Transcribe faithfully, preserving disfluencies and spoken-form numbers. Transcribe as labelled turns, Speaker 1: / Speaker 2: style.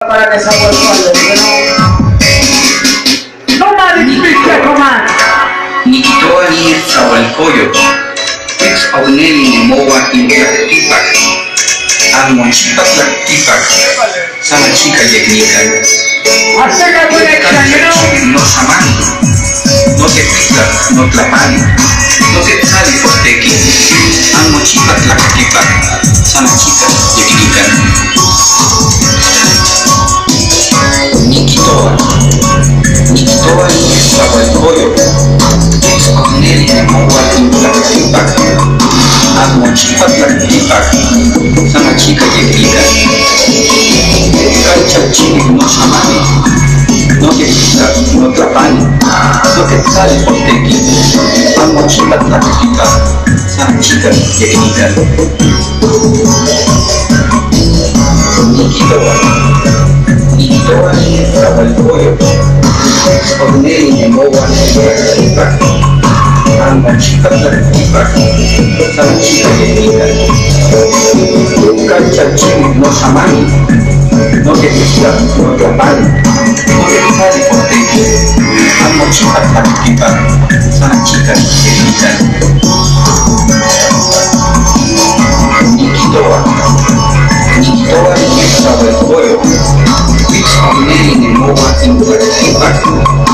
Speaker 1: para que salga el sueldo, nobody speaks that command.
Speaker 2: Nikitoa ni Sahualcoyo, ex Auneli Nemoa Intlaquipac, Almonchipac Tlaquipac, Sama Chica Yecnican.
Speaker 1: Hacer la conexión, you know.
Speaker 2: No Samán, no te pica, no tlapani, no te sale por tequi, Almonchipac Tlaquipac, Sama Chica Yecnican. Nikitoa, Nikitoa ni Sahualcoyo, ex Auneli Nemoa Intlaquipac, Almonchipac Tlaquipac, Sama Chica Yecnican. Chachini no Samani, no te pica, no tlapani, no te sale por tequi, Almonchipac Tlaquipac, Sama Chica Yecnican. Nikitoa, Nikitoa ni Sahualcoyo, ex Auneli Nemoa Intlaquipac, Almonchipac Tlaquipac, Sama Chica Yecnican. Chachini no Samani, no te pica, no tlapani, no te sale por tequi, Almonchipac Tlaquipac, Sama Chica Yecnican. Nikitoa, Nikitoa ni Sahualcoyo, ex Auneli Nemoa Intlaquipac,